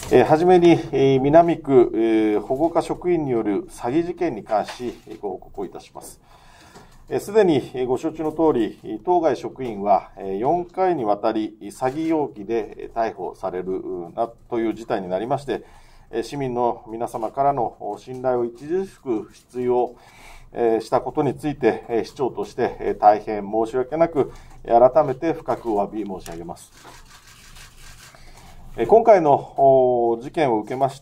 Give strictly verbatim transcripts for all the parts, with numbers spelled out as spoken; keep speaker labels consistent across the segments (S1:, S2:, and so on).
S1: えー、はじめに、えー、南区、えー、保護課職員による詐欺事件に関し、ご報告をいたします。すでにご承知のとおり、当該職員はよんかいにわたり詐欺容疑で逮捕されるなという事態になりまして、市民の皆様からの信頼を著しく失用したことについて、市長として大変申し訳なく、改めて深くお詫び申し上げます。今回の事件を受けまして、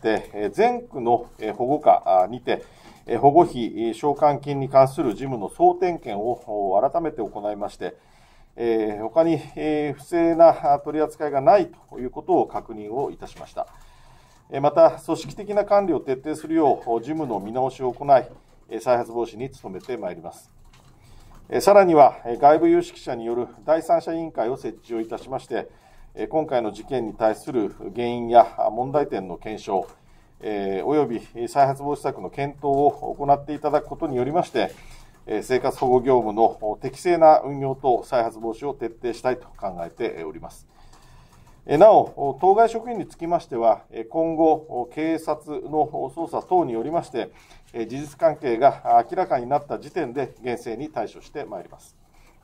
S1: 全区の保護課にて、保護費償還金に関する事務の総点検を改めて行いまして、他に不正な取り扱いがないということを確認をいたしました。また、組織的な管理を徹底するよう、事務の見直しを行い、再発防止に努めてまいります。さらには、外部有識者による第三者委員会を設置をいたしまして、今回の事件に対する原因や問題点の検証、および再発防止策の検討を行っていただくことによりまして、生活保護業務の適正な運用と再発防止を徹底したいと考えております。なお、当該職員につきましては、今後、警察の捜査等によりまして、事実関係が明らかになった時点で厳正に対処してまいります。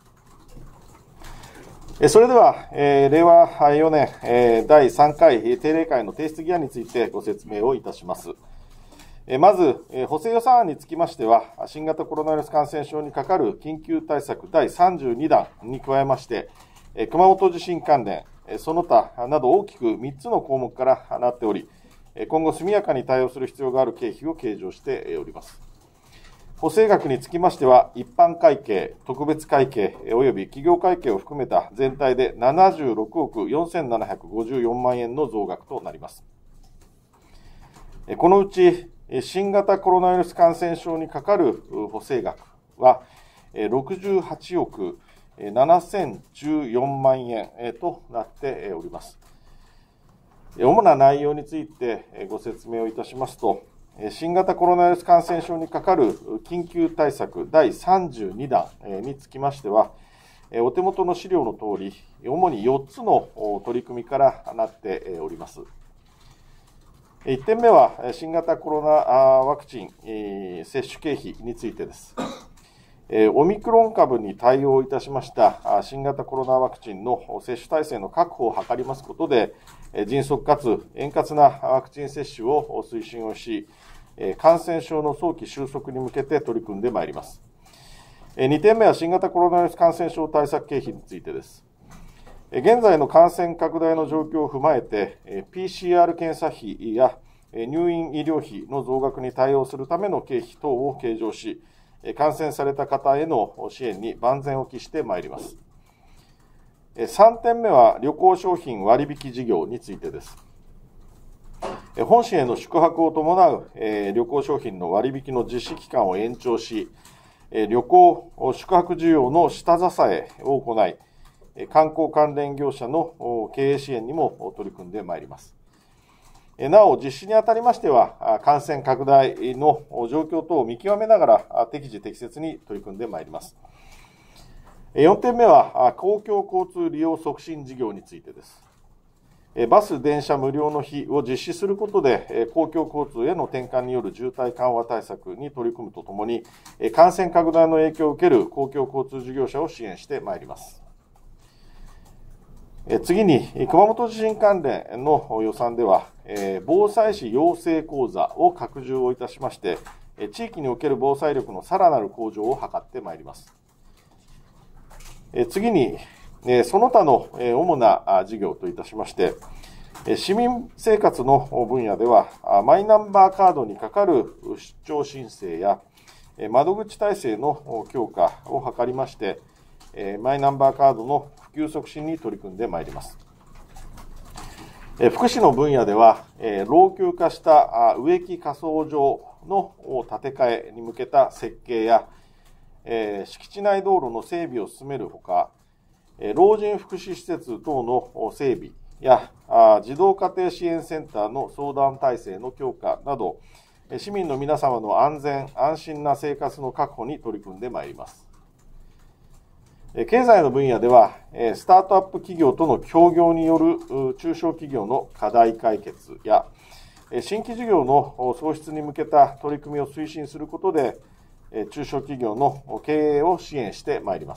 S1: それでは、えー、れいわよねん、えー、だいさんかい定例会の提出議案についてご説明をいたします。えー、まず、えー、補正予算案につきましては、新型コロナウイルス感染症にかかる緊急対策だいさんじゅうにだんに加えまして、えー、熊本地震関連、えー、その他など大きくみっつの項目からなっており、今後速やかに対応する必要がある経費を計上しております。補正額につきましては、一般会計、特別会計および企業会計を含めた全体でななじゅうろくおくよんせんななひゃくごじゅうよんまんえんの増額となります。このうち、新型コロナウイルス感染症にかかる補正額は、ろくじゅうはちおくななせんじゅうよんまんえんとなっております。主な内容についてご説明をいたしますと、新型コロナウイルス感染症にかかる緊急対策だいさんじゅうにだんにつきましては、お手元の資料のとおり、主によっつの取り組みからなっております。いってんめは、新型コロナワクチン接種経費についてです。オミクロン株に対応いたしました新型コロナワクチンの接種体制の確保を図りますことで、迅速かつ円滑なワクチン接種を推進をし、感染症の早期収束に向けて取り組んでまいります。にてんめは新型コロナウイルス感染症対策経費についてです。現在の感染拡大の状況を踏まえて、ピーシーアール 検査費や入院医療費の増額に対応するための経費等を計上し、感染された方への支援に万全を期してまいります。さんてんめは旅行商品割引事業についてです。本市への宿泊を伴う旅行商品の割引の実施期間を延長し、旅行・宿泊需要の下支えを行い、観光関連業者の経営支援にも取り組んでまいります。なお、実施にあたりましては、感染拡大の状況等を見極めながら、適時適切に取り組んでまいります。よんてんめは、公共交通利用促進事業についてです。バス・電車無料の日を実施することで、公共交通への転換による渋滞緩和対策に取り組むとともに、感染拡大の影響を受ける公共交通事業者を支援してまいります。次に、熊本地震関連の予算では、防災士養成講座を拡充をいたしまして、地域における防災力のさらなる向上を図ってまいります。次に、その他の主な事業といたしまして、市民生活の分野では、マイナンバーカードにかかる出張申請や、窓口体制の強化を図りまして、マイナンバーカードの普及促進に取り組んでまいります。福祉の分野では、老朽化した植木火葬場の建て替えに向けた設計や、敷地内道路の整備を進めるほか、老人福祉施設等の整備や、児童家庭支援センターの相談体制の強化など、市民の皆様の安全・安心な生活の確保に取り組んでまいります。 経済の分野では、スタートアップ企業との協業による中小企業の課題解決や、新規事業の創出に向けた取り組みを推進することで、中小企業の経営を支援してまいります。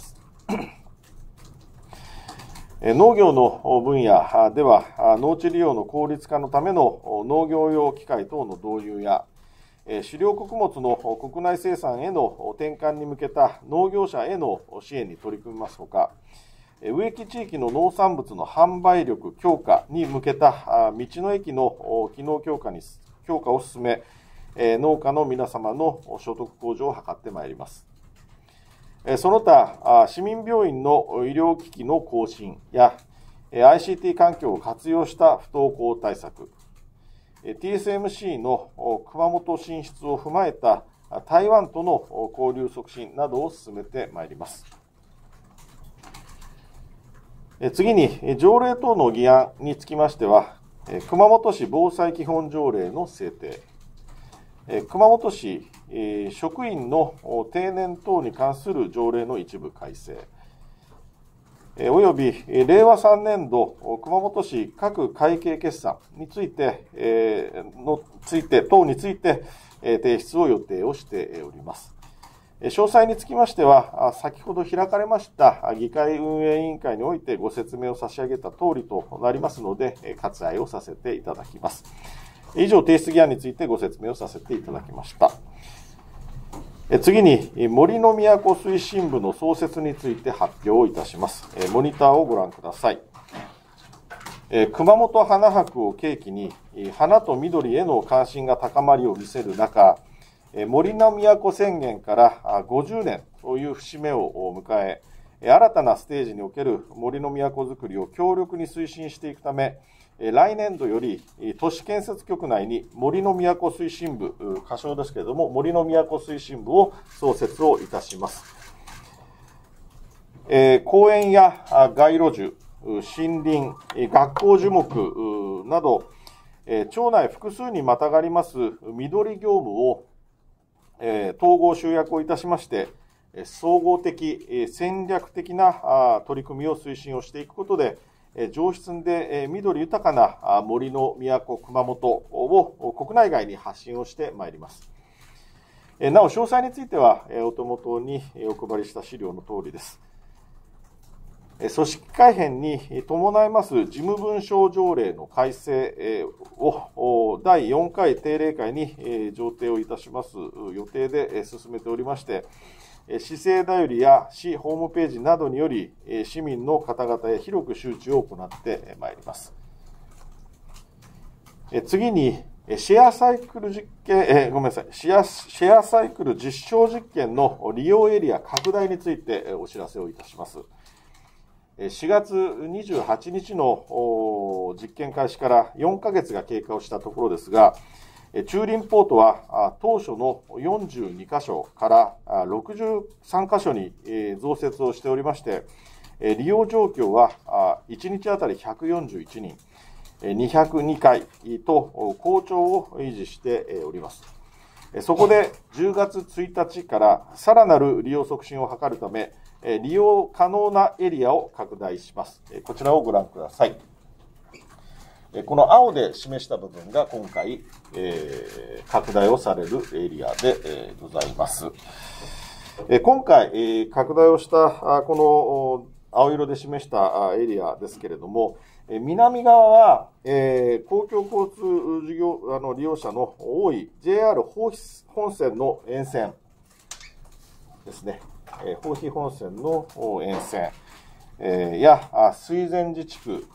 S1: 農業の分野では、農地利用の効率化のための農業用機械等の導入や、飼料穀物の国内生産への転換に向けた農業者への支援に取り組みますほか、植木地域の農産物の販売力強化に向けた道の駅の機能強化に強化を進め、農家の皆様の所得向上を図ってまいります。その他、市民病院の医療機器の更新や アイシーティー 環境を活用した不登校対策、ティーエスエムシー の熊本進出を踏まえた台湾との交流促進などを進めてまいります。次に、条例等の議案につきましては、熊本市防災基本条例の制定、熊本市職員の定年等に関する条例の一部改正、およびれいわさんねんど熊本市各会計決算について、のついて等について提出を予定をしております。詳細につきましては、先ほど開かれました議会運営委員会においてご説明を差し上げた通りとなりますので、割愛をさせていただきます。以上、提出議案についてご説明をさせていただきました。次に、森の都推進部の創設について発表をいたします。モニターをご覧ください。熊本花博を契機に、花と緑への関心が高まりを見せる中、森の都宣言からごじゅうねんという節目を迎え、新たなステージにおける森の都づくりを強力に推進していくため、来年度より都市建設局内に森の都推進部、仮称ですけれども、森の都推進部を創設をいたします。えー、公園や街路樹、森林、学校樹木など、えー、町内複数にまたがります緑業務を、えー、統合集約をいたしまして、総合的、戦略的な取り組みを推進をしていくことで、上質で緑豊かな森の都熊本を国内外に発信をしてまいります。なお、詳細についてはお手元にお配りした資料の通りです。組織改編に伴います事務文書条例の改正をだいよんかい定例会に上呈をいたします予定で進めておりまして、市政だよりや市ホームページなどにより、市民の方々へ広く周知を行ってまいります。次に、シェアサイクル実験、えごめんなさい、シェア、シェアサイクル実証実験の利用エリア拡大についてお知らせをいたします。しがつにじゅうはちにちの実験開始からよんかげつが経過をしたところですが、駐輪ポートは当初のよんじゅうにかしょからろくじゅうさんかしょに増設をしておりまして、利用状況はいちにちあたりひゃくよんじゅういちにん、にひゃくにかいと好調を維持しております。そこでじゅうがつついたちからさらなる利用促進を図るため、利用可能なエリアを拡大します。こちらをご覧ください。この青で示した部分が今回、えー、拡大をされるエリアで、えー、ございます。えー、今回、えー、拡大をしたこの青色で示したエリアですけれども、えー、南側は、えー、公共交通事業あの利用者の多い ジェイアール 本線の沿線ですね。えー、豊肥本線の沿線、えー、や水前寺地区、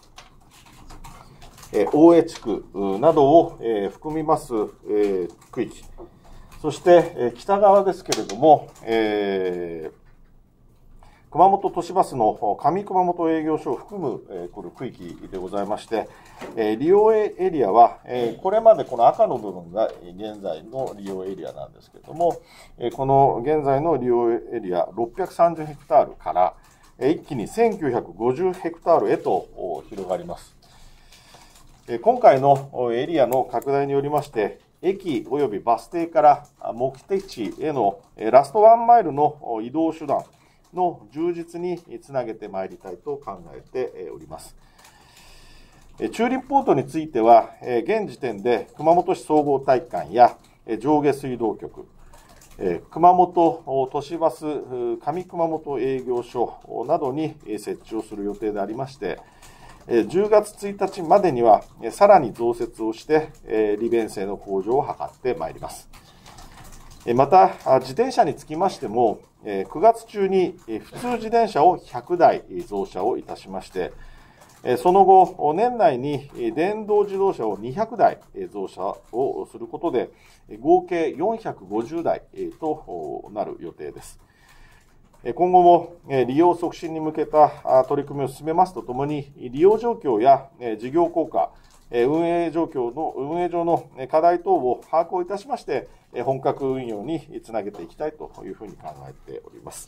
S1: 大江地区などを含みます区域。そして北側ですけれども、えー、熊本都市バスの上熊本営業所を含むこの区域でございまして、利用エリアは、これまでこの赤の部分が現在の利用エリアなんですけれども、この現在の利用エリアろっぴゃくさんじゅうヘクタールから一気にせんきゅうひゃくごじゅうヘクタールへと広がります。今回のエリアの拡大によりまして、駅及びバス停から目的地へのラストワンマイルの移動手段、 の充実につなげてまいりたいと考えております。駐輪ポートについては、現時点で熊本市総合体育館や上下水道局、熊本都市バス上熊本営業所などに設置をする予定でありまして、じゅうがつついたちまでにはさらに増設をして利便性の向上を図ってまいります。また、自転車につきましても、くがつ中に普通自転車をひゃくだい増車をいたしまして、その後、年内に電動自動車をにひゃくだい増車をすることで、合計よんひゃくごじゅうだいとなる予定です。今後も利用促進に向けた取り組みを進めますとともに、利用状況や事業効果、運営状況の、運営上の課題等を把握をいたしまして、本格運用につなげていきたいというふうに考えております。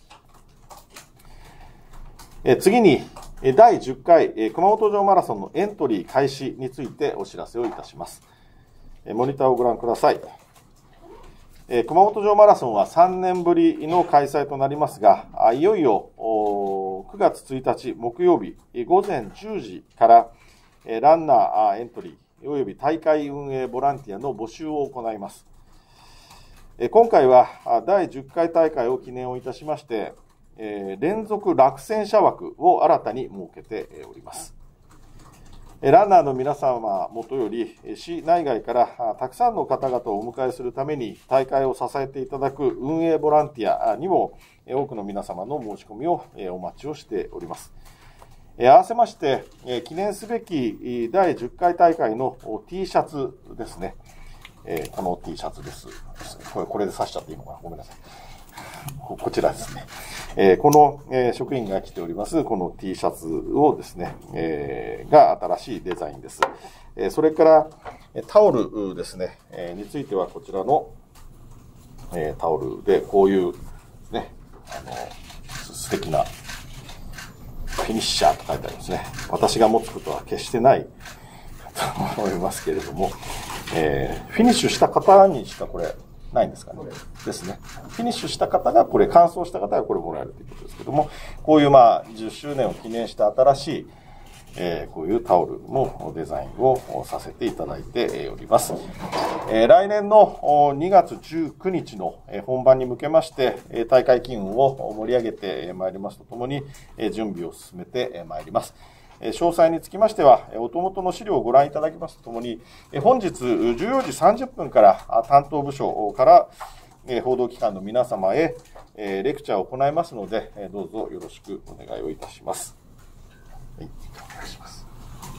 S1: 次に、だいじゅっかい熊本城マラソンのエントリー開始についてお知らせをいたします。モニターをご覧ください。熊本城マラソンはさんねんぶりの開催となりますが、いよいよくがつついたち木曜日ごぜんじゅうじからランナーエントリーおよび大会運営ボランティアの募集を行います。今回はだいじゅっかい大会を記念をいたしまして、連続落選者枠を新たに設けております。ランナーの皆様もとより、市内外からたくさんの方々をお迎えするために大会を支えていただく運営ボランティアにも多くの皆様の申し込みをお待ちをしております。合わせまして、記念すべきだいじゅっかい大会の T シャツですね。この T シャツです。これ、これで刺しちゃっていいのかな、ごめんなさい。こちらですね。えー、この、えー、職員が着ております、この T シャツをですね、えー、が新しいデザインです。えー、それから、タオルですね、えー、についてはこちらの、えー、タオルで、こういうね、あの、素敵なフィニッシャーと書いてありますね。私が持つことは決してないと思いますけれども、えー、フィニッシュした方にしかこれ、ないんですかね。ですね。フィニッシュした方がこれ、完走した方がこれもらえるということですけども、こういうまあ、じゅっしゅうねんを記念した新しい、えー、こういうタオルのデザインをさせていただいております。えー、来年のにがつじゅうくにちの本番に向けまして、大会機運を盛り上げてまいりますとともに、準備を進めてまいります。詳細につきましては、お手元の資料をご覧いただきますとともに、本日じゅうよじさんじゅっぷんから担当部署から報道機関の皆様へレクチャーを行いますので、どうぞよろしくお願いをいたします。はい、お願いします。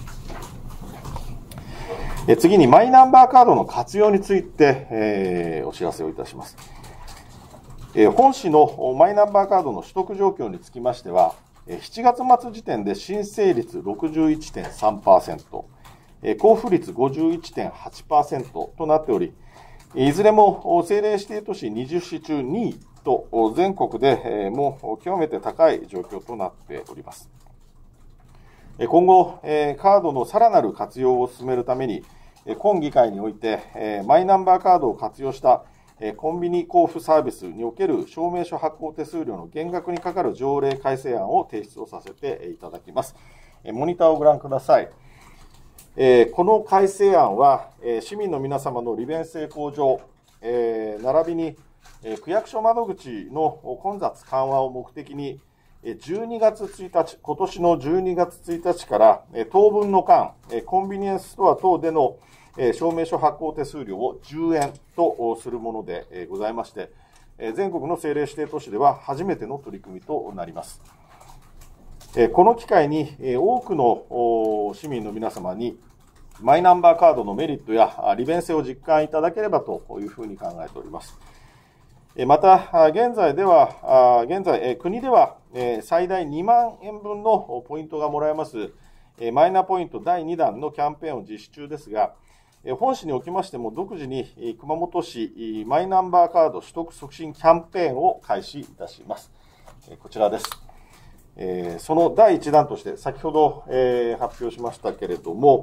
S1: 次に、マイナンバーカードの活用について、えー、お知らせをいたします。本市のマイナンバーカードの取得状況につきましては、しちがつまつ時点で申請率 ろくじゅういってんさんパーセント、交付率 ごじゅういってんはちパーセント となっており、いずれも政令指定都市にじゅっし中にいと全国でも極めて高い状況となっております。今後、カードのさらなる活用を進めるために、今議会においてマイナンバーカードを活用したコンビニ交付サービスにおける証明書発行手数料の減額にかかる条例改正案を提出をさせていただきます。モニターをご覧ください。この改正案は、市民の皆様の利便性向上、並びに区役所窓口の混雑緩和を目的に、じゅうにがつついたち、今年のじゅうにがつついたちから当分の間、コンビニエンスストア等での証明書発行手数料をじゅうえんとするものでございまして、全国の政令指定都市では初めての取り組みとなります。この機会に多くの市民の皆様にマイナンバーカードのメリットや利便性を実感いただければというふうに考えております。また、現在では、現在、国では最大にまんえんぶんのポイントがもらえますマイナポイントだいにだんのキャンペーンを実施中ですが、本市におきましても独自に熊本市マイナンバーカード取得促進キャンペーンを開始いたします。こちらです。そのだいいちだんとして先ほど発表しましたけれども、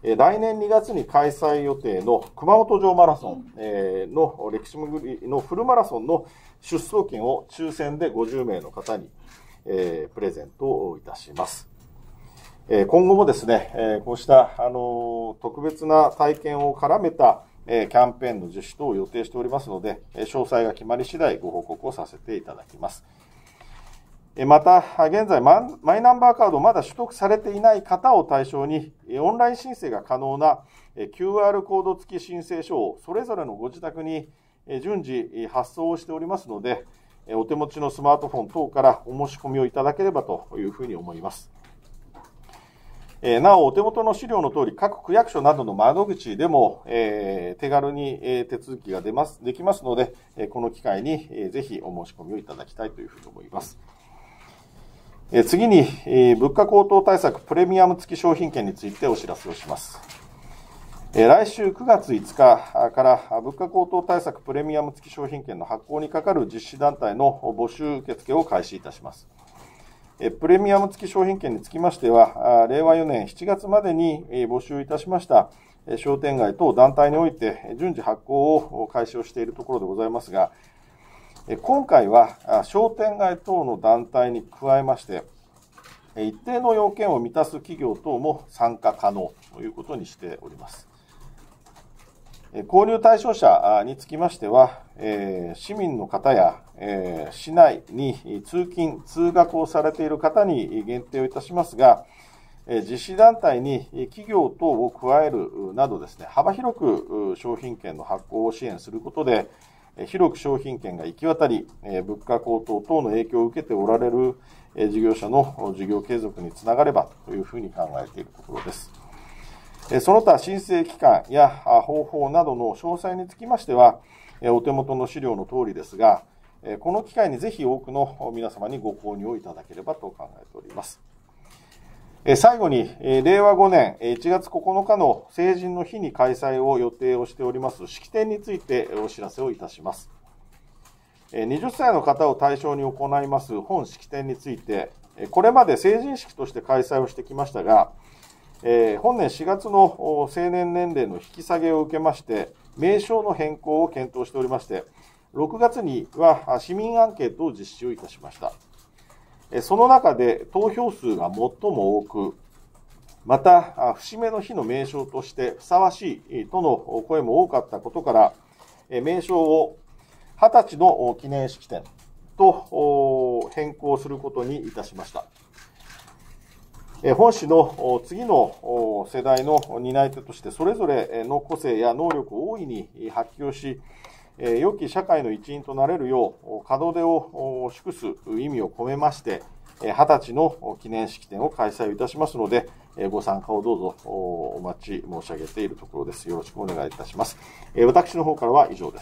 S1: 来年にがつに開催予定の熊本城マラソンの歴史巡りのフルマラソンの出走権を抽選でごじゅうめいの方にプレゼントいたします。今後もですね、こうしたあの特別な体験を絡めたキャンペーンの実施等を予定しておりますので、詳細が決まり次第ご報告をさせていただきます。また、現在、マイナンバーカードをまだ取得されていない方を対象に、オンライン申請が可能な キューアール コード付き申請書をそれぞれのご自宅に順次発送をしておりますので、お手持ちのスマートフォン等からお申し込みをいただければというふうに思います。なお、お手元の資料の通り、各区役所などの窓口でも、えー、手軽に手続きが出ます、できますので、この機会にぜひお申し込みをいただきたいというふうに思います。次に、物価高騰対策プレミアム付き商品券についてお知らせをします。来週くがついつかから物価高騰対策プレミアム付き商品券の発行にかかる実施団体の募集受付を開始いたします。プレミアム付き商品券につきましては、れいわよねんしちがつまでに募集いたしました商店街等団体において順次発行を開始をしているところでございますが、今回は商店街等の団体に加えまして、一定の要件を満たす企業等も参加可能ということにしております。購入対象者につきましては、市民の方や市内に通勤・通学をされている方に限定をいたしますが、実施団体に企業等を加えるなどですね、幅広く商品券の発行を支援することで、広く商品券が行き渡り、物価高騰等の影響を受けておられる事業者の事業継続につながればというふうに考えているところです。その他、申請期間や方法などの詳細につきましては、お手元の資料の通りですが、この機会にぜひ多くの皆様にご購入をいただければと考えております。最後に、れいわごねんいちがつここのかの成人の日に開催を予定をしております式典についてお知らせをいたします。はたちの方を対象に行います本式典について、これまで成人式として開催をしてきましたが、本年しがつの成年年齢の引き下げを受けまして、名称の変更を検討しておりまして、ろくがつには市民アンケートを実施をいたしました。その中で投票数が最も多く、また、節目の日の名称としてふさわしいとの声も多かったことから、名称をはたちの記念式典と変更することにいたしました。本市の次の世代の担い手として、それぞれの個性や能力を大いに発揮をし、良き社会の一員となれるよう、門出を祝す意味を込めまして、はたちの記念式典を開催いたしますので、ご参加をどうぞお待ち申し上げているところです。よろしくお願いいたします。私の方からは以上です。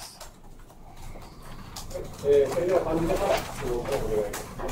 S2: えー、それでは幹事から質問をお願いします。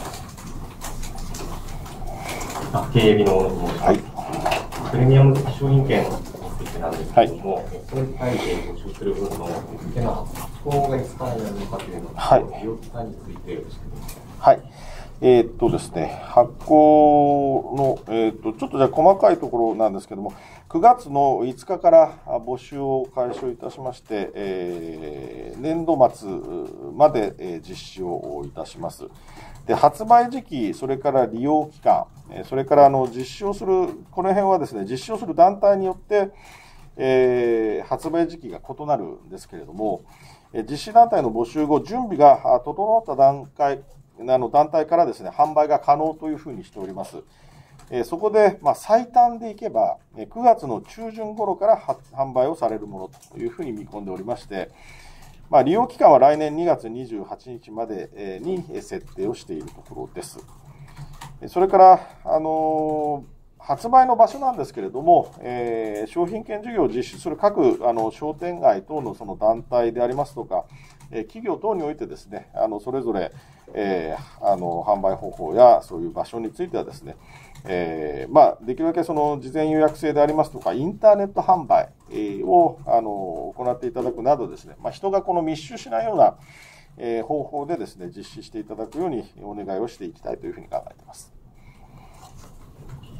S2: あ、経営日の小野と申します。はい。プレミアム的商品券についてなんですけれども、はい、それに対して募集する分の手の発行がいつからになるのかというのと、はい、利用期間についてよろしくお願いします。
S1: はい。えー、っとですね、発行の、えー、っと、ちょっとじゃあ細かいところなんですけども、くがつのいつかから募集を開始いたしまして、えー、年度末まで実施をいたします。で、発売時期、それから利用期間、それからあの実施をする、この辺はですね、実施をする団体によって、えー、発売時期が異なるんですけれども、実施団体の募集後、準備が整った段階、あの団体からですね、販売が可能というふうにしております。えー、そこで、まあ、最短でいけば、くがつの中旬頃から販売をされるものというふうに見込んでおりまして、まあ、利用期間は来年にがつにじゅうはちにちまでに設定をしているところです。それから、あのー、発売の場所なんですけれども、えー、商品券事業を実施する各あの商店街等のその団体でありますとか、えー、企業等においてですね、あのそれぞれ、えー、あの販売方法やそういう場所についてはですね、えーまあ、できるだけその事前予約制でありますとか、インターネット販売をあの行っていただくなどですね、まあ、人がこの密集しないような、えー、方法でですね、実施していただくようにお願いをしていきたいというふうに考えています。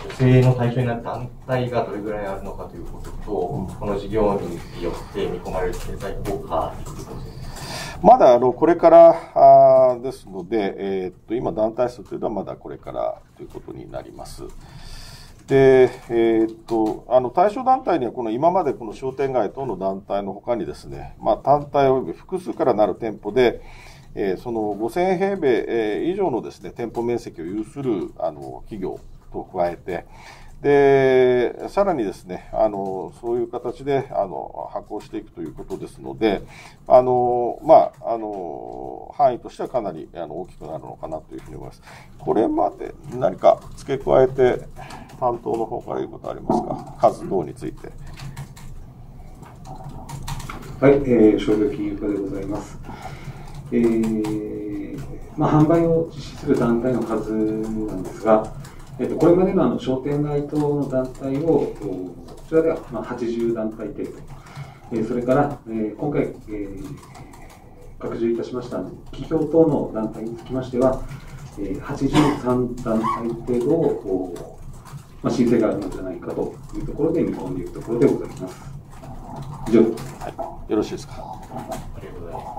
S2: 助成の対象になる団体がどれぐらいあるのかということと、うん、この事業によって見込まれる経済効果について教えてください。
S1: まだあのこれからですので、えー、っと今、団体数というのはまだこれからということになります。でえー、っとあの対象団体にはこの今までこの商店街等の団体のほかにですね、まあ、単体および複数からなる店舗で、えー、そのごせんへいべい、えー、以上のですね店舗面積を有するあの企業と加えて、でさらにですねあのそういう形であの発行していくということですので、あのまああの範囲としてはかなりあの大きくなるのかなというふうに思います。これまで何か付け加えて担当の方から言うことありますか、数等について。
S3: はい、えー、商業金融課でございます。えーまあ、販売を実施する団体の数なんですが、えっと、これまでのあの商店街等の団体を、こちらではまあはちじゅうだんたい程度、えー、それから、えー、今回、えー、拡充いたしました企業等の団体につきましては、えー、はちじゅうさんだんたい程度を、まあ、申請があるのではないかというところで見込んでいるところでございます。以上です。
S1: はい、よろしいですか。
S2: ありがとうございます。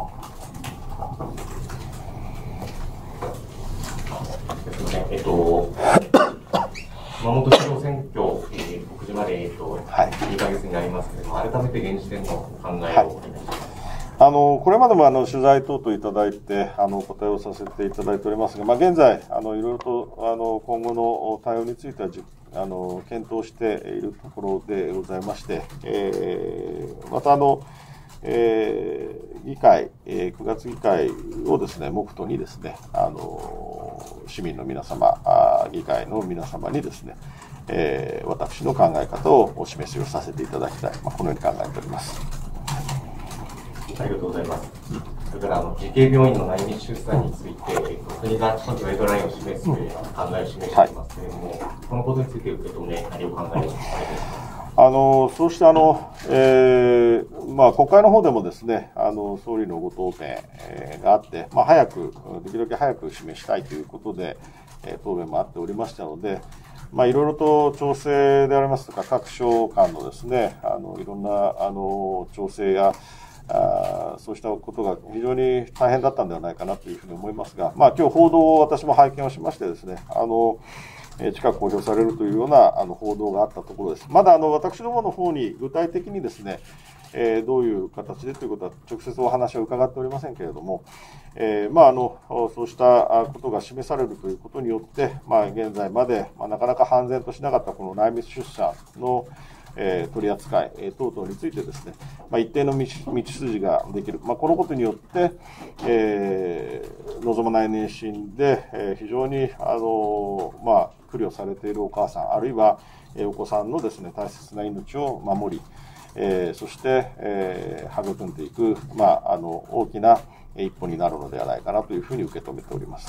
S2: えっと、熊本市長選挙、えー、告示まで、えっとはい、にかげつになりますけれども、改めて現時点のお考えをお願いします。
S1: あのこれまでもあの取材等々いただいてあのお答えをさせていただいておりますが、まあ、現在あのいろいろとあの今後の対応についてはじあの検討しているところでございまして、えー、またあの、えー、議会、えー、くがつ議会をですね目途にですねあの市民の皆様、議会の皆様にですね、えー、私の考え方をお示しをさせていただきたい、まあ、このように考えております。
S2: ありがとうございます。それからあの慈恵病院の内密出産について、国がガイドラインを示すという考えを示していますけれども、はい、このことについて受け止め、何を考えるか
S1: あのそうしてあの、えーまあ、国会の方でもですねあの総理のご答弁、えー、があって、まあ、早くできるだけ早く示したいということで、えー、答弁もあっておりましたので、まあ、いろいろと調整でありますとか各省間のですねあのいろんなあの調整やあそうしたことが非常に大変だったんではないかなというふうに思いますが、まあ、今日報道を私も拝見をしましてですねあの近く公表されるというようなあの報道があったところです。まだあの私どもの方に具体的にですね、えー、どういう形でということは直接お話を伺っておりませんけれども、えーまあ、あのそうしたことが示されるということによって、まあ、現在まで、まあ、なかなか判然としなかったこの内密出産のえー、取り扱い、えー、等々についてですね、まあ、一定の道筋ができる、まあ、このことによって、えー、望まない妊娠で、えー、非常に、あのーまあ、苦慮されているお母さん、あるいは、えー、お子さんのですね大切な命を守り、えー、そして、えー、育んでいく、まあ、あの大きな一歩になるのではないかなというふうに受け止めております。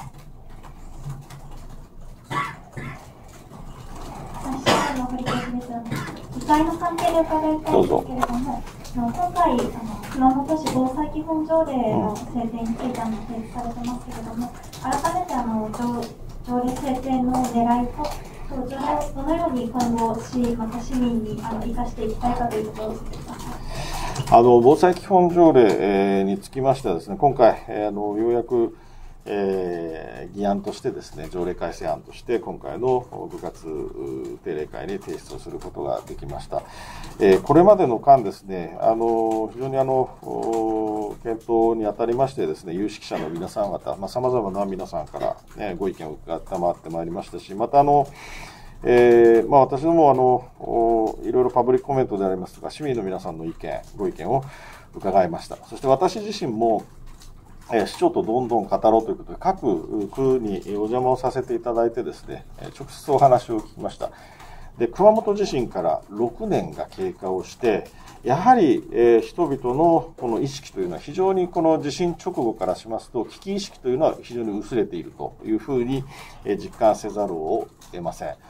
S4: 議会の関係で伺いたいんですけれども、今回、あの熊本市防災基本条例の制定についてあの提出されてますけれども、改めてあの 条, 条例制定の狙いと、と条例をどのように今後市、また市民にあの生かしていきたいかということを教えてください。
S1: あの防災基本条例、えー、につきましてはですね、今回、えー、あのようやくえー、議案としてですね、条例改正案として今回の部活定例会に提出をすることができました。えー、これまでの間ですね、あの非常にあの検討にあたりましてですね、有識者の皆さん方、まあ、様々な皆さんから、ね、ご意見を伺ってまいりましたし、またあのえーまあ、私どもあのいろいろパブリックコメントでありますとか、市民の皆さんの意見、ご意見を伺いました。そして私自身も市長とどんどん語ろうということで、各区にお邪魔をさせていただいてですね、直接お話を聞きました。で、熊本地震からろくねんが経過をして、やはり、えー、人々のこの意識というのは非常にこの地震直後からしますと、危機意識というのは非常に薄れているというふうに実感せざるを得ません。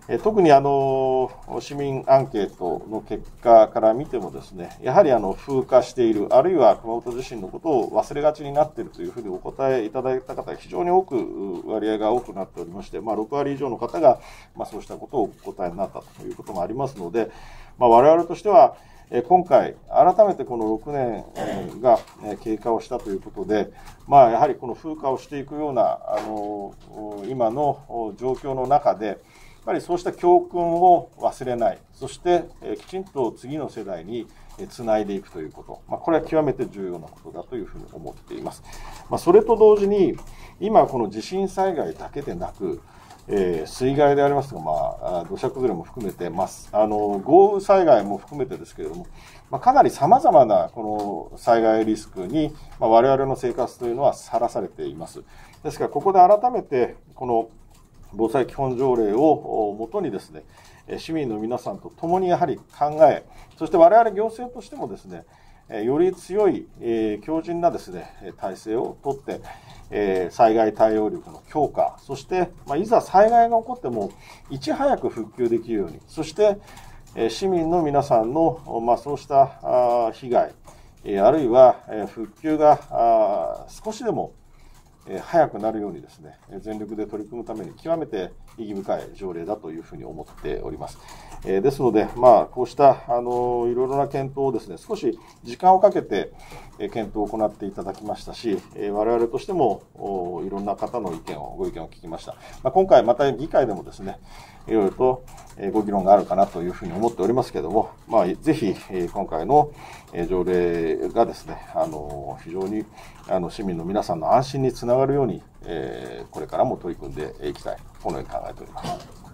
S1: 特にあの市民アンケートの結果から見てもですね、やはりあの風化している、あるいは熊本地震のことを忘れがちになっているというふうにお答えいただいた方が非常に多く、割合が多くなっておりまして、まあ、ろくわり以上の方が、まあ、そうしたことをお答えになったということもありますので、まあ、我々としては、今回、改めてこのろくねんが経過をしたということで、まあ、やはりこの風化をしていくようなあの今の状況の中で、やはりそうした教訓を忘れない、そしてきちんと次の世代につないでいくということ、まあ、これは極めて重要なことだというふうに思っています。まあ、それと同時に、今、この地震災害だけでなく、えー、水害でありますとか、まあ、土砂崩れも含めてます、あの豪雨災害も含めてですけれども、まあ、かなりさまざまなこの災害リスクに、まあ、我々の生活というのはさらされています。ですから、ここで改めて、この防災基本条例をもとにですね、市民の皆さんと共にやはり考え、そして我々行政としてもですね、より強い強靭なですね、体制をとって、災害対応力の強化、そして、まあ、いざ災害が起こってもいち早く復旧できるように、そして市民の皆さんの、まあ、そうした被害、あるいは復旧が少しでも早くなるようにですね、全力で取り組むために極めて意義深い条例だというふうに思っております。ですので、まあ、こうしたあのいろいろな検討をですね、少し時間をかけて検討を行っていただきましたし、我々としてもいろんな方の意見を、ご意見を聞きました。まあ、今回また議会でもですね、いろいろとご議論があるかなというふうに思っておりますけれども、まあ、ぜひ今回の条例がですね、あの非常にあの市民の皆さんの安心につながるように、えー、これからも取り組んでいきたい、このように考えております。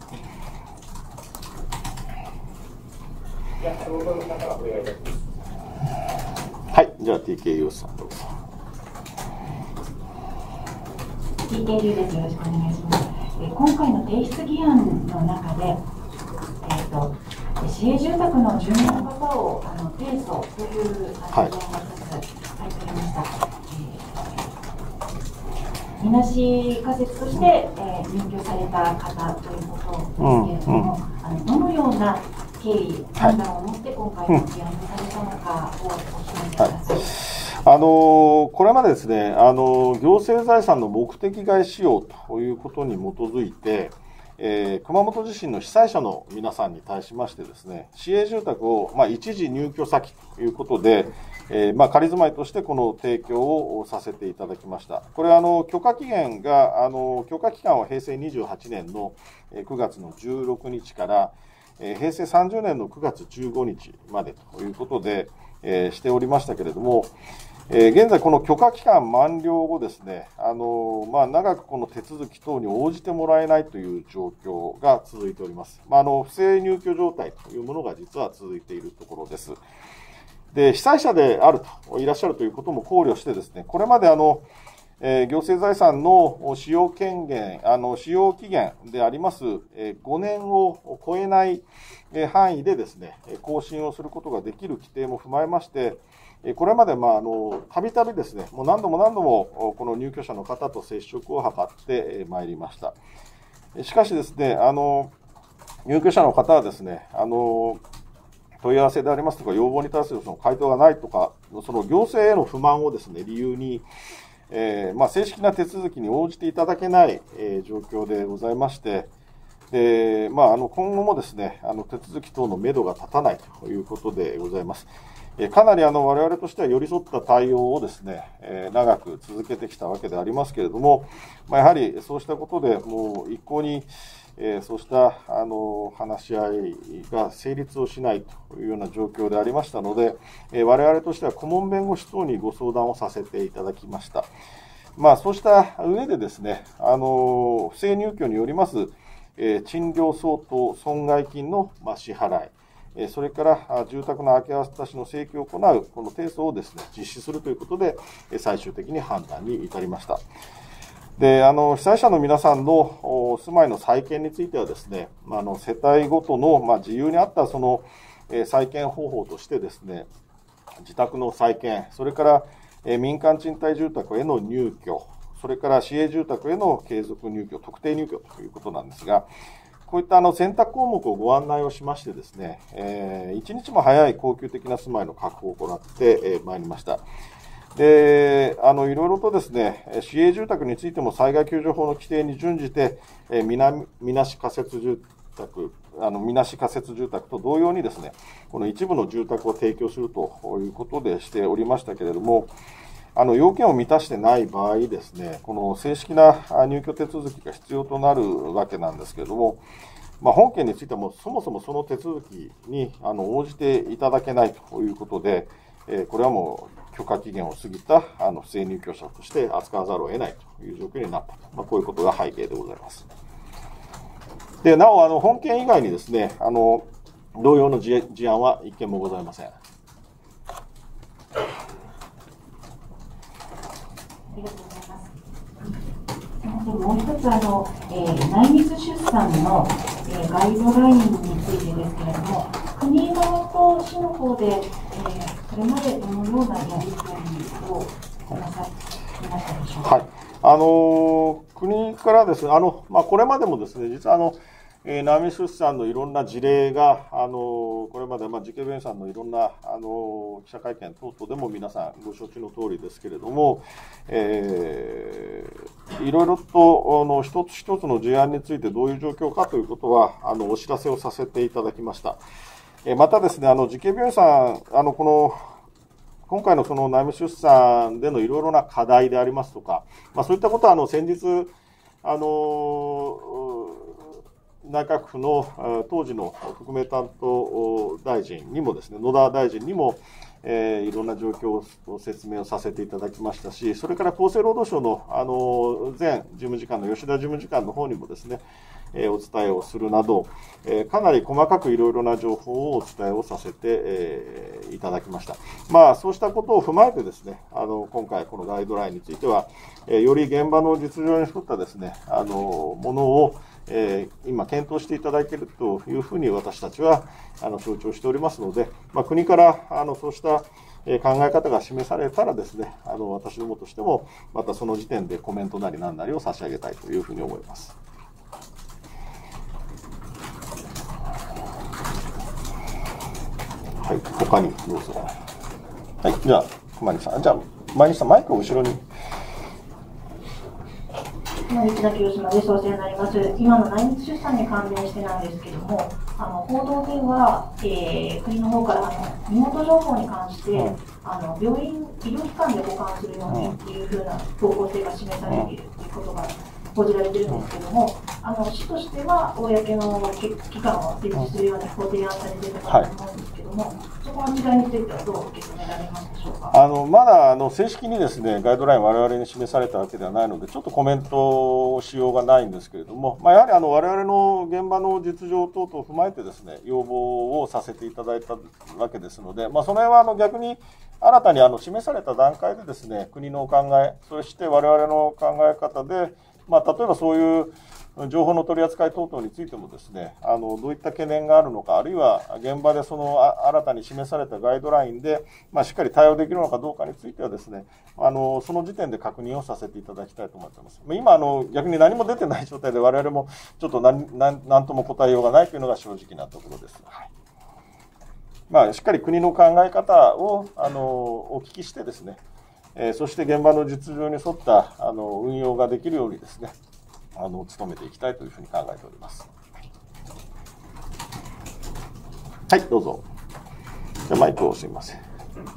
S1: はい、じゃあ ティーケー ユースさんどうぞ。
S5: ティーケー ユー です。よろしくお願いします。えー、今回の提出議案の中で、えーと、市営住宅の住民の方をあの提訴という発言が一つ入っておりました。はい、みなし仮説として、えー、入居された方ということですけれども、うんうん、あのどのような経緯、判断を持って今回の議案にされたのかをお聞かせください。はい、
S1: あのこれまでですね、あの行政財産の目的外使用ということに基づいて、えー、熊本地震の被災者の皆さんに対しましてですね、市営住宅を、まあ、一時入居先ということで、えーまあ、仮住まいとしてこの提供をさせていただきました。これはあの許可期限が、あの許可期間はへいせいにじゅうはちねんのくがつのじゅうろくにちから、えー、へいせいさんじゅうねんのくがつじゅうごにちまでということで、えー、しておりましたけれども、えー、現在この許可期間満了後ですね、あのーまあ、長くこの手続き等に応じてもらえないという状況が続いております。まあ、あの不正入居状態というものが実は続いているところです。で、被災者であるといらっしゃるということも考慮してですね、これまであの、えー、行政財産の使用権限、あの使用期限であります、えー、ごねんを超えない範囲でですね、更新をすることができる規定も踏まえまして、これまでまああのたびたびですね、もう何度も何度もこの入居者の方と接触を図ってまいりました。しかしですね、あの入居者の方はですね、あの問い合わせでありますとか要望に対するその回答がないとか、その行政への不満をですね理由に、えーまあ、正式な手続きに応じていただけない、えー、状況でございまして、でまあ、あの今後もですね、あの手続き等のめどが立たないということでございます。かなりあの我々としては寄り添った対応をですね、えー、長く続けてきたわけでありますけれども、まあ、やはりそうしたことでもう一向に、えー、そうしたあの話し合いが成立をしないというような状況でありましたので、えー、我々としては顧問弁護士等にご相談をさせていただきました。まあ、そうした上でですね、あの不正入居によります、えー、賃料相当損害金の、まあ、支払い、それから住宅の明け渡しの請求を行うこの提訴をですね実施するということで最終的に判断に至りました。で、あの被災者の皆さんの住まいの再建についてはですね、あの世帯ごとの、まあ、自由に合ったその再建方法としてですね、自宅の再建、それから民間賃貸住宅への入居、それから市営住宅への継続入居、特定入居ということなんですが、 こういったあの選択項目をご案内をしましてですね、えー、一日も早い恒久的な住まいの確保を行ってまいりました。で、あの、いろいろとですね、市営住宅についても災害救助法の規定に準じて、えー、みな、みなし仮設住宅、あの、みなし仮設住宅と同様にですね、この一部の住宅を提供するということでしておりましたけれども、あの、要件を満たしてない場合ですね、この正式な入居手続きが必要となるわけなんですけれども、まあ、本件についてはもうそもそもその手続きにあの応じていただけないということで、えー、これはもう許可期限を過ぎたあの不正入居者として扱わざるを得ないという状況になったと、まあ、こういうことが背景でございます。で、なお、あの本件以外にですね、あの同様の事案は一件もございません。
S5: ありがとうございます。もう一つあの、えー、内密出産の、えー、ガイドラインについてですけれども、国側と市の方で、えー、これまでどのようなやり取りをなさいましたでしょうか。
S1: はい、あの国からですね、あのまあ、これまでもですね、実はあのえー、内密出産のいろんな事例が、あのこれまで、まあ、慈恵病院さんのいろんな、あの記者会見等々でも皆さんご承知の通りですけれども、えー、いろいろとあの一つ一つの事案についてどういう状況かということはあのお知らせをさせていただきました。えー、またですね、あの慈恵病院さん、あのこの今回のその内密出産でのいろいろな課題でありますとか、まあ、そういったことはあの先日あの内閣府の当時の特命担当大臣にもですね、野田大臣にも、えー、いろんな状況を説明をさせていただきましたし、それから厚生労働省のあの前事務次官の吉田事務次官の方にもですね、えー、お伝えをするなど、えー、かなり細かくいろいろな情報をお伝えをさせて、えー、いただきました。まあ、そうしたことを踏まえてですね、あの今回このガイドラインについては、えー、より現場の実情に沿ったですね、あのものをえー、今、検討していただけるというふうに私たちはあの承知をしておりますので、まあ、国からあのそうした考え方が示されたらですね、あの私どもとしても、またその時点でコメントなり何なりを差し上げたいというふうに思います。はい、他にどうぞ。はい、じゃあ、熊西さん、じゃあ、前西さん、マイクを後ろに。
S5: 内田清島です。お世話になります。今の内密出産に関連してなんですけども、あの報道では、えー、国の方からあの身元情報に関して、うん、あの病院、医療機関で保管するようにっていうふうな方向性が示されているということが報じられているんですけども、あの市としては公の機関を設置するようにご提案されているかと思うんですけども、はい、そこの違いについてはどう受け止められますでしょうか。
S1: あのまだあの正式にですねガイドライン我々に示されたわけではないのでちょっとコメントをしようがないんですけれども、まあ、やはりあの我々の現場の実情等々を踏まえてですね要望をさせていただいたわけですので、まあ、その辺はあの逆に新たにあの示された段階でですね国のお考え、そして我々の考え方で、まあ、例えばそういう情報の取り扱い等々についてもですね、あのどういった懸念があるのか、あるいは現場でその新たに示されたガイドラインで、まあ、しっかり対応できるのかどうかについてはですね、あのその時点で確認をさせていただきたいと思っています。今あの逆に何も出てない状態で我々もちょっと何何何とも答えようがないというのが正直なところです。はい、まあ、しっかり国の考え方をあのお聞きしてですね、えー、そして現場の実情に沿ったあの運用ができるようにですね、あの努めていきたいというふうに考えております。はい、どうぞ。じゃあマイクをすみません。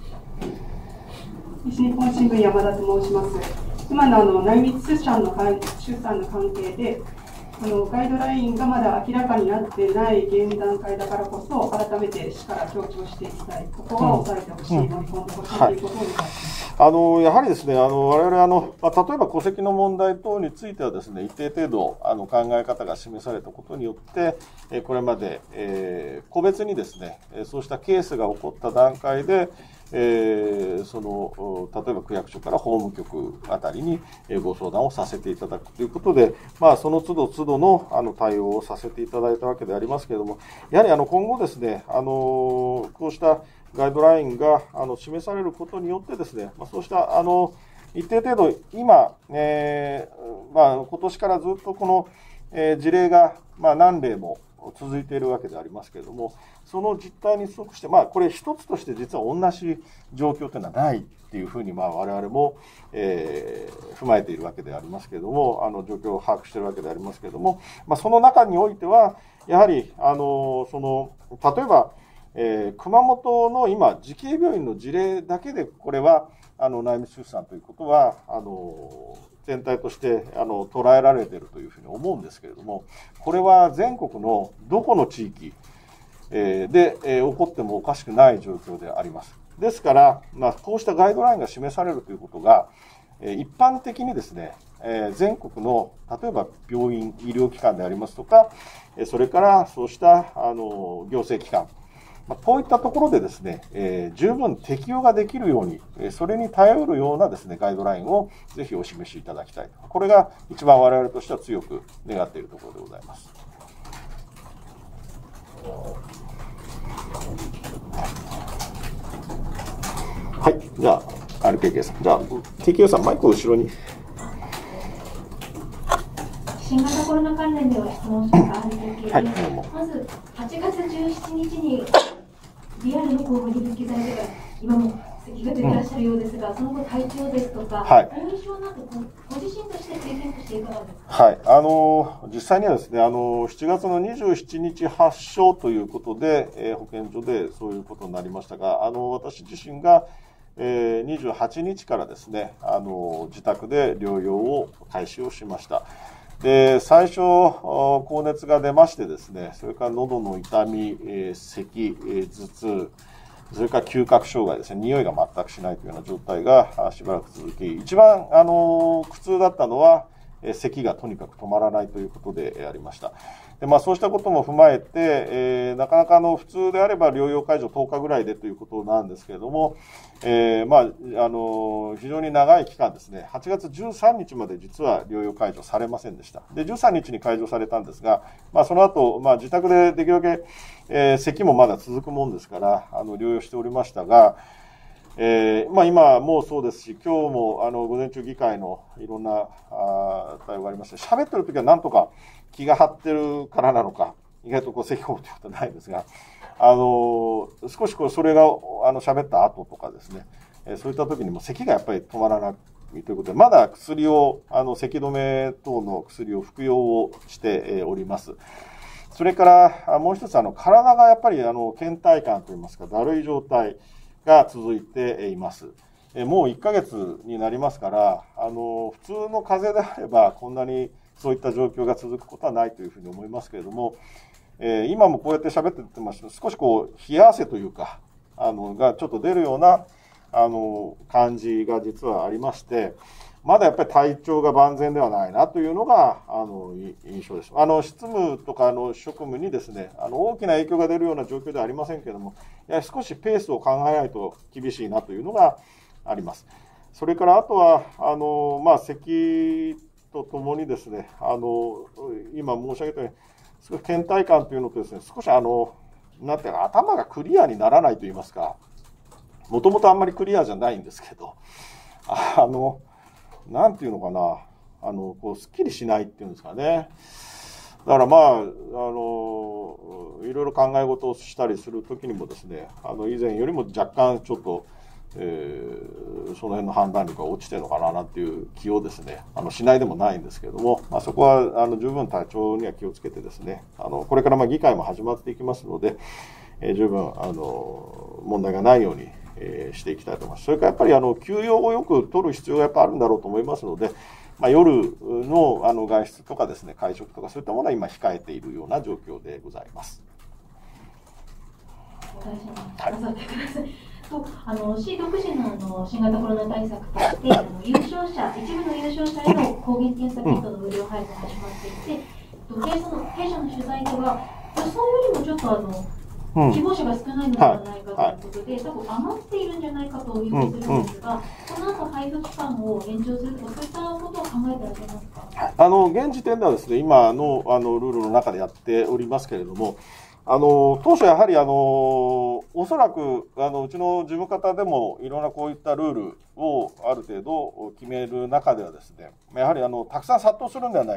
S6: 西日本新聞山田と申します。今のあの内密出産の出産の関係で、あのガイドラインがまだ明らかになっていない現段階だからこそ、改めて市から強調していきたい、ここは押さえてほしい、盛り込んでほしいということをお願いします。
S1: あのやはりですね、あの我々あの、まあ、例えば戸籍の問題等についてはですね、一定程度あの考え方が示されたことによって、えこれまで、えー、個別にですね、そうしたケースが起こった段階で、えー、その例えば区役所から法務局あたりにご相談をさせていただくということで、まあ、その都度都度のあの対応をさせていただいたわけでありますけれども、やはりあの今後ですね、あのこうしたガイドラインがあの示されることによってですね、まあ、そうしたあの一定程度今、えーまあ、今年からずっとこのえー、事例が、まあ、何例も続いているわけでありますけれども、その実態に即して、まあ、これ一つとして実は同じ状況というのはないっていうふうに、まあ、我々も、えー、踏まえているわけでありますけれども、あの状況を把握しているわけでありますけれども、まあ、その中においては、やはり、あの、その、例えば、えー、熊本の今、慈恵病院の事例だけで、これは、あの、内密出産ということは、あの、全体としてあの捉えられているというふうに思うんですけれども、これは全国のどこの地域で起こってもおかしくない状況であります。ですから、まあ、こうしたガイドラインが示されるということが、一般的にですね、全国の例えば病院、医療機関でありますとか、それからそうしたあの行政機関、こういったところでですね、えー、十分適用ができるように、それに頼るようなですね、ガイドラインをぜひお示しいただきたい。これが一番我々としては強く願っているところでございます。はい、じゃあ、アールケーケー さん。じゃあ、ティーケーユー さん、マイクを後ろに。
S4: 新型コロナ関連では質問します。アールケーケー
S1: はい、
S4: まず、はちがつじゅうしちにちにリアルの公務に復帰されてから、今も咳が出ていらっしゃるようですが、うん、その後、体調ですとか、
S1: はい、
S4: 後遺症など、ご自身として経験としていかがですか。
S1: はい、あの実際にはですね、あのしちがつのにじゅうしちにち発症ということで、えー、保健所でそういうことになりましたが、あの私自身が、えー、にじゅうはちにちからですね、あの自宅で療養を開始をしました。で、最初、高熱が出ましてですね、それから喉の痛み、えー、咳、えー、頭痛、それから嗅覚障害ですね、匂いが全くしないというような状態がしばらく続き、一番、あの、苦痛だったのは、えー、咳がとにかく止まらないということでありました。で、まあ、そうしたことも踏まえて、えー、なかなかあの普通であれば療養解除とおかぐらいでということなんですけれども、えー、まあ、あの、非常に長い期間ですね、はちがつじゅうさんにちまで実は療養解除されませんでした。で、じゅうさんにちに解除されたんですが、まあ、その後、まあ、自宅でできるだけ、えー、咳もまだ続くもんですから、あの、療養しておりましたが、えー、まあ今もうそうですし、今日もあの午前中議会のいろんなあ対応がありまして、喋ってるときはなんとか気が張ってるからなのか、意外とこう咳込むということはないんですが、あの少しこうそれがあの喋った後とかですね、えー、そういったときにも咳がやっぱり止まらないということで、まだ薬を、あの咳止め等の薬を服用をしております。それからもう一つ、あの体がやっぱりあの倦怠感といいますか、だるい状態が続いています。もういっかげつになりますから、あの普通の風邪であればこんなにそういった状況が続くことはないというふうに思いますけれども、えー、今もこうやって喋ってまして、少しこう冷や汗というか、あのがちょっと出るようなあの感じが実はありまして、まだやっぱり体調が万全ではないなというのがあの印象です。あの執務とかの職務にですね、あの大きな影響が出るような状況ではありませんけれども、やはり少しペースを考えないと厳しいなというのがあります。それからあとはあのまあ咳とともにですね、あの今申し上げたように少し倦怠感というのとですね、少しあのなんていうか頭がクリアにならないと言いますか、もともとあんまりクリアじゃないんですけど、あのなんていうのかな、あの、こう、すっきりしないっていうんですかね。だからまあ、あの、いろいろ考え事をしたりするときにもですね、あの、以前よりも若干ちょっと、えー、その辺の判断力が落ちてるのかななんていう気をですね、あの、しないでもないんですけれども、まあそこは、あの、十分体調には気をつけてですね、あの、これからまあ議会も始まっていきますので、えー、十分、あの、問題がないように、えー、していきたいと思います。それからやっぱりあの休養をよく取る必要がやっぱあるんだろうと思いますので、まあ、夜のあの外出とかですね、会食とかそういったものは今控えているような状況でございます。
S4: お願いします。なさってください。とあの市独自のあの新型コロナ対策としてあの優勝者一部の優勝者への抗原検査キットの無料配布が始まっていて、うん、弊社の弊社の取材では予想よりもちょっとあのうん、希望者が少ないのではないかということで、はい、多分余っているんじゃないかということするんですが、うんうん、この後配布期間を延長するとか、そういったことを考えていらっしゃいますか。
S1: あの現時点ではですね、今のあのルールの中でやっておりますけれども、あの当初やはりあのおそらくあのうちの事務方でもいろんなこういったルールをある程度決める中ではですね、やはりあのたくさん殺到するんではないか、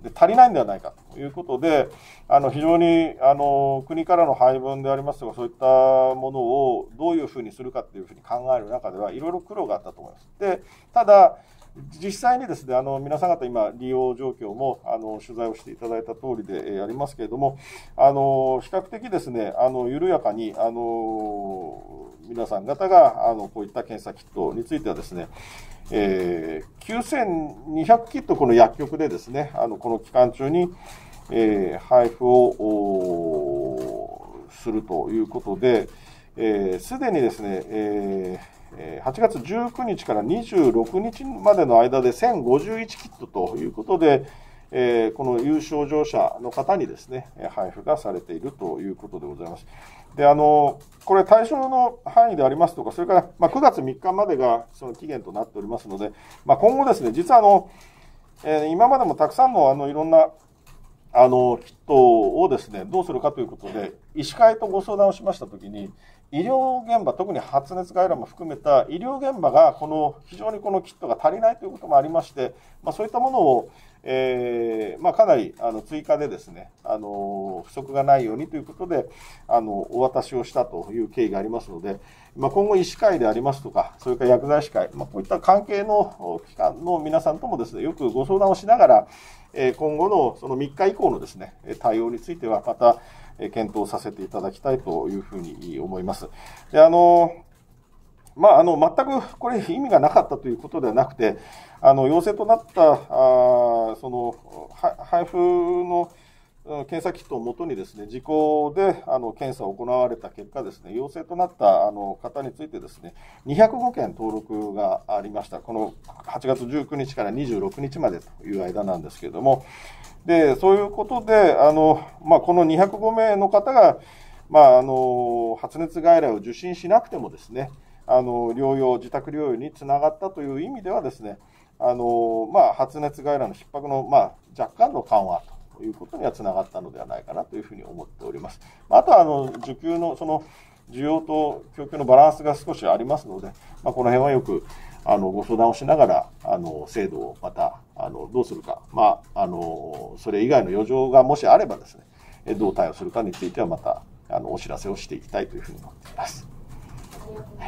S1: で足りないんではないかということで、あの非常にあの国からの配分でありますとか、そういったものをどういうふうにするかというふうに考える中では、いろいろ苦労があったと思います。で、ただ、実際にですね、あの皆さん方、今、利用状況もあの取材をしていただいた通りで、えー、ありますけれども、あの比較的ですね、あの緩やかにあの皆さん方があのこういった検査キットについてはですね、えー、きゅうせんにひゃくキット、この薬局でですね、あのこの期間中に、えー、配布をするということで、す、えー、で、にですね、えーはちがつじゅうくにちからにじゅうろくにちまでの間でせんごじゅういちキットということで、えー、この有症状者の方にですね、配布がされているということでございます。で、あの、これ対象の範囲でありますとか、それから、まあ、くがつみっかまでがその期限となっておりますので、まあ、今後ですね、実はあの、えー、今までもたくさんのあの、いろんなあの、キットをですね、どうするかということで、医師会とご相談をしましたときに、医療現場、特に発熱外来も含めた医療現場が、この、非常にこのキットが足りないということもありまして、まあ、そういったものを、えー、まあ、かなり、あの、追加でですね、あの、不足がないようにということで、あの、お渡しをしたという経緯がありますので、まあ、今後医師会でありますとか、それから薬剤師会、まあ、こういった関係の機関の皆さんともですね、よくご相談をしながら、今後のそのみっか以降のですね、対応についてはまた検討させていただきたいというふうに思います。で、あの、まあ、あの、全くこれ意味がなかったということではなくて、あの、陽性となった、あその、配布の検査キットをもとにですね、自己であの検査を行われた結果ですね、陽性となったあの方についてですね、にひゃくごけん登録がありました。このはちがつじゅうくにちからにじゅうろくにちまでという間なんですけれども、で、そういうことで、あの、まあ、このにひゃくごめいの方が、まあ、あの、発熱外来を受診しなくてもですね、あの、療養、自宅療養につながったという意味ではですね、あの、まあ、発熱外来の逼迫の、まあ、若干の緩和ということにはつながったのではないかなというふうに思っております。あとは、あの、需給の、その、需要と供給のバランスが少しありますので、まあ、この辺はよく、あの、ご相談をしながら、あの、制度をまた、あの、どうするか、まあ、あの、それ以外の余剰がもしあればですね、どう対応するかについてはまた、あの、お知らせをしていきたいというふうに思っています。はい、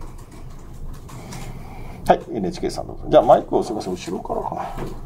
S1: はい、エヌエイチケー さんどうぞ。じゃあ、マイクをすみません、後ろからかな。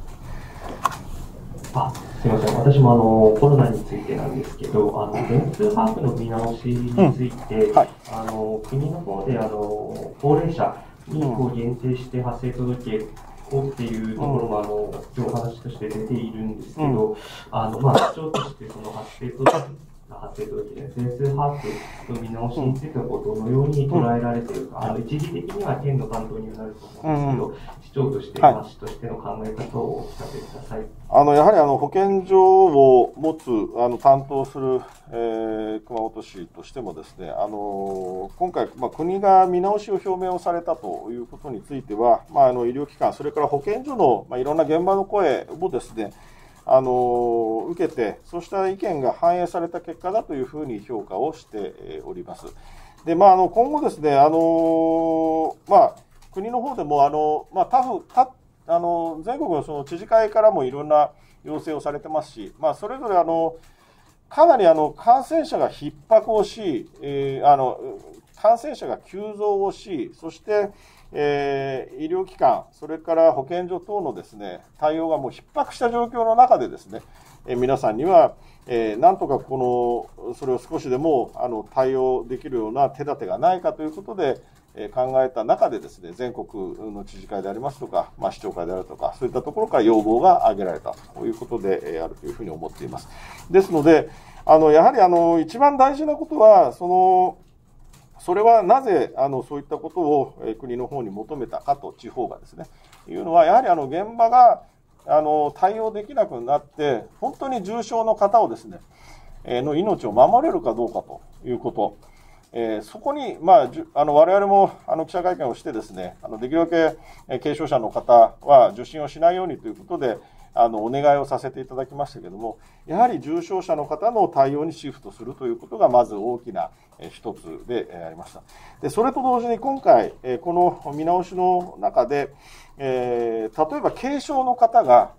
S2: あ、すみません。私もあのコロナについてなんですけど、あの全数把握の見直しについて、うん、はい、あの国の方であの高齢者にこう限定して発生届をっていうところも、うん、あの今日お話として出ているんですけど、うん、あのまあ市長としてその発生届発生届で全数把握の見直しについてはこうどのように捉えられているか、うん、あの一時的には県の担当にはなると思うんですけど、うん、市長として、はい、市としての考え方をお聞かせください。
S1: あのやはりあの保健所を持つあの担当する、えー、熊本市としてもですね、あの今回、まあ、国が見直しを表明をされたということについては、まあ、あの医療機関、それから保健所の、まあ、いろんな現場の声をですね、あの受けて、そうした意見が反映された結果だというふうに評価をしております。で、まあ、あの今後ですね、あのまあ、国の方でもあの、まあ、タフタあの全国のその知事会からもいろんな要請をされてますし、まあ、それぞれあのかなりあの感染者が逼迫をし、えー、あの感染者が急増をし、そしてえー、医療機関、それから保健所等のですね、対応がもう逼迫した状況の中でですね、えー、皆さんには、えー、なんとかこの、それを少しでもあの対応できるような手立てがないかということで、えー、考えた中でですね、全国の知事会でありますとか、まあ、市長会であるとか、そういったところから要望が挙げられたということで、えー、あるというふうに思っています。ですので、あのやはりあの一番大事なことは、そのそれはなぜあのそういったことを国の方に求めたかと、地方がですね、いうのは、やはりあの現場があの対応できなくなって、本当に重症の方をですね、えー、の命を守れるかどうかということ、えー、そこに、まあ、あの我々もあの記者会見をしてですね、あのできるだけ軽症者の方は受診をしないようにということで、あのお願いをさせていただきましたけれども、やはり重症者の方の対応にシフトするということがまず大きな一つでありました。で、それと同時に今回、この見直しの中で、えー、例えば軽症の方が、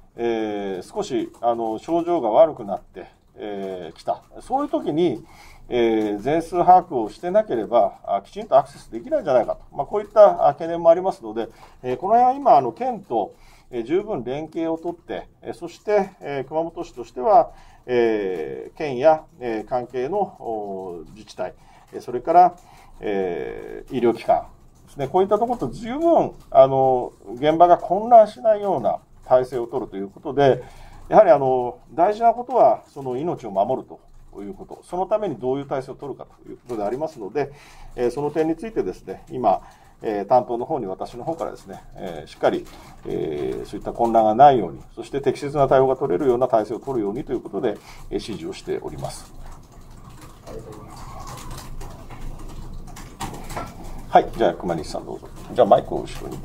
S1: えー、少しあの症状が悪くなってき、えー、た。そういう時に、えー、全数把握をしてなければ、きちんとアクセスできないんじゃないかと。まあ、こういった懸念もありますので、えー、この辺は今、あの県と十分連携をとって、そして、えー、熊本市としては、えー、県や、えー、関係の自治体、それから、えー、医療機関ですね、こういったところと十分、あの、現場が混乱しないような体制を取るということで、やはりあの、大事なことは、その命を守るということ、そのためにどういう体制を取るかということでありますので、えー、その点についてですね、今、えー、担当の方に私の方からですね、えー、しっかり、えー、そういった混乱がないように、そして適切な対応が取れるような体制を取るようにということで、えー、指示をしております。はい、じゃあ熊西さんどうぞ。じゃあマイクを後ろに。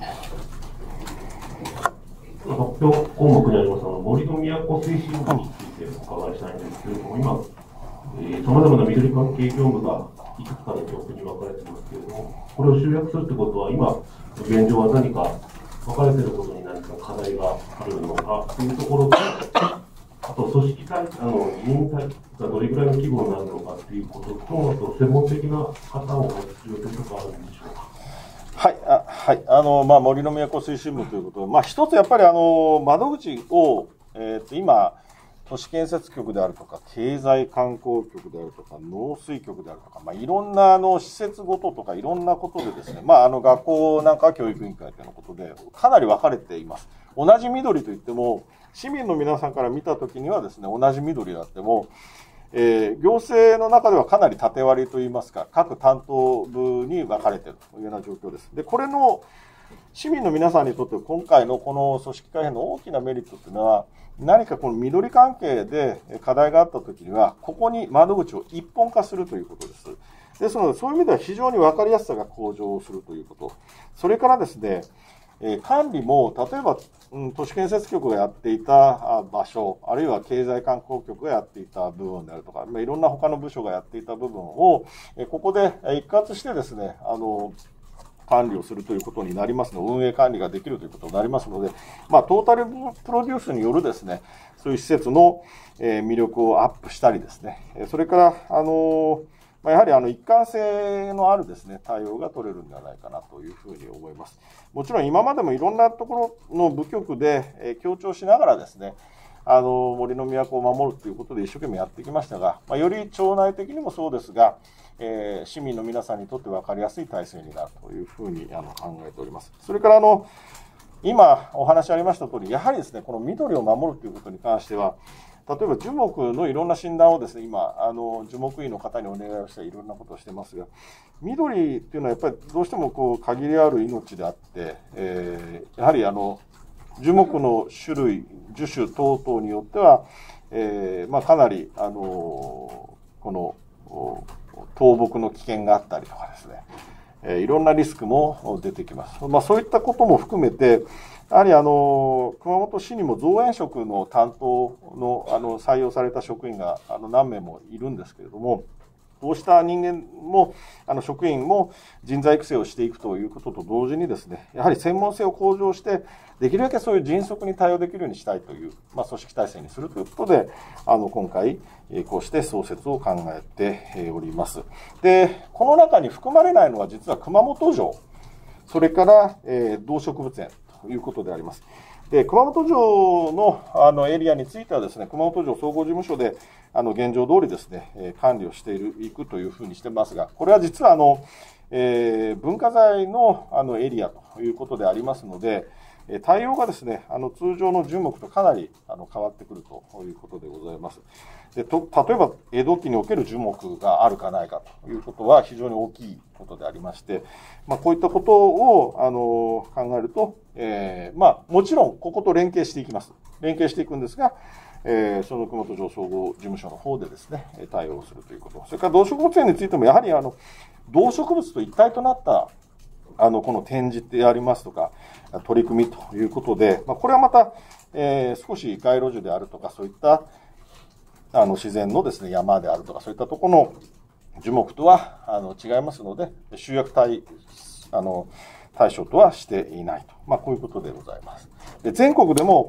S7: 発表項目にあります、森の都推進部についてお伺いしたいんですけれども、今、さまざまな緑関係業務がいくつかの局に分かれていますけれども、これを集約するということは、今、現状は何か分かれていることに何か課題があるのかというところと、あと組織体、あの人員体がどれぐらいの規模になるのかということと、あと専門的な方を配置するということがあるんでしょうか。
S1: はい、あ、はい、あの、まあ、森の都推進部ということで、まあ、一つやっぱりあの、窓口を、えっと、今、都市建設局であるとか、経済観光局であるとか、農水局であるとか、まあ、いろんなあの、施設ごととか、いろんなことでですね、まあ、あの、学校なんかは教育委員会ということで、かなり分かれています。同じ緑といっても、市民の皆さんから見たときにはですね、同じ緑であっても、えー、行政の中ではかなり縦割りといいますか、各担当部に分かれているというような状況です。で、これの市民の皆さんにとって今回のこの組織改編の大きなメリットというのは、何かこの緑関係で課題があったときには、ここに窓口を一本化するということです。ですので、そういう意味では非常に分かりやすさが向上するということ。それからですね、えー、管理も、例えば、うん、都市建設局がやっていた場所、あるいは経済観光局がやっていた部分であるとか、まあ、いろんな他の部署がやっていた部分を、えー、ここで一括してですね、あの、管理をするということになりますので、運営管理ができるということになりますので、まあ、トータルプロデュースによるですね、そういう施設の魅力をアップしたりですね、それから、あの、やはりあの一貫性のあるですね、対応が取れるんではないかなというふうに思います。もちろん今までもいろんなところの部局で強調しながらですね、あの、森の都を守るということで一生懸命やってきましたが、まあ、より町内的にもそうですが、えー、市民の皆さんにとって分かりやすい体制になるというふうにあの考えております。それからあの、今お話ありました通り、やはりですね、この緑を守るということに関しては、例えば樹木のいろんな診断をですね、今、あの、樹木医の方にお願いをしていろんなことをしてますが、緑っていうのはやっぱりどうしてもこう限りある命であって、えー、やはりあの、樹木の種類、樹種等々によっては、えー、まあかなり、あの、この、倒木の危険があったりとかですね、えー、いろんなリスクも出てきます。まあそういったことも含めて、やはりあの、熊本市にも造園職の担当の、あの、採用された職員が、あの、何名もいるんですけれども、こうした人間も、あの、職員も人材育成をしていくということと同時にですね、やはり専門性を向上して、できるだけそういう迅速に対応できるようにしたいという、まあ、組織体制にするということで、あの、今回、こうして創設を考えております。で、この中に含まれないのは実は熊本城、それから、えー、動植物園、ということであります。で、熊本城のあのエリアについてはですね、熊本城総合事務所であの現状通りですね、えー、管理をしているいくというふうにしてますが、これは実はあの、えー、文化財のあのエリアということでありますので、対応がですね、あの通常の樹木とかなりあの変わってくるということでございます。でと例えば江戸期における樹木があるかないかということは非常に大きいことでありまして、まあ、こういったことをあの考えると、えー、まあもちろんここと連携していきます。連携していくんですが、えー、その熊本城総合事務所の方でですね、対応するということ。それから動植物園についてもやはりあの動植物と一体となったあのこの展示でありますとか取り組みということで、まあ、これはまた、えー、少し街路樹であるとかそういったあの自然のですね山であるとかそういったところの樹木とはあの違いますので集約対あの対象とはしていないと、まあ、こういうことでございます。で全国でも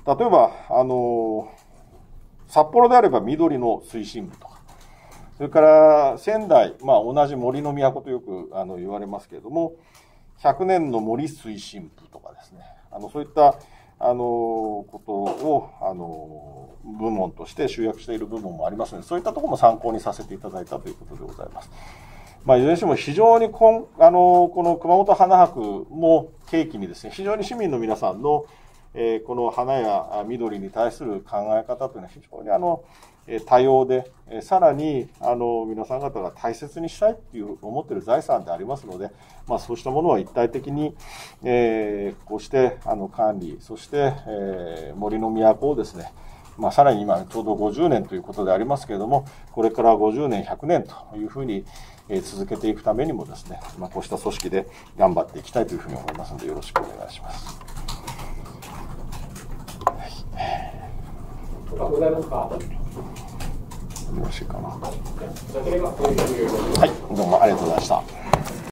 S1: 例えば、あの札幌であれば緑の推進部とか、それから仙台、まあ、同じ森の都とよくあの言われますけれども、ひゃくねんの森推進部とかですね、あのそういったあのことをあの部門として集約している部門もありますので、そういったところも参考にさせていただいたということでございます。まあ、いずれにしても非常にこんあのこの熊本花博も契機にですね、非常に市民の皆さんの、えー、この花や緑に対する考え方というのは非常にあの多様で、さらにあの皆さん方が大切にしたいという思っている財産でありますので、まあ、そうしたものは一体的に、えー、こうしてあの管理、そして、えー、森の都をですね、まあ、さらに今ちょうどごじゅうねんということでありますけれども、これからごじゅうねん、ひゃくねんというふうに続けていくためにもですね、まあ、こうした組織で頑張っていきたいというふうに思いますので、よろしくお願いします。
S8: 他ございますか？
S1: よろしいかな。はい、どうもありがとうございました。